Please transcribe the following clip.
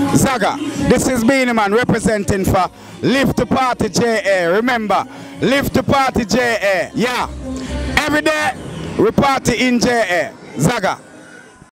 Zaga, this is Beenie Man representing for Live to Party JA. Remember, Live to Party JA. Yeah. Every day, we party in JA. Zaga.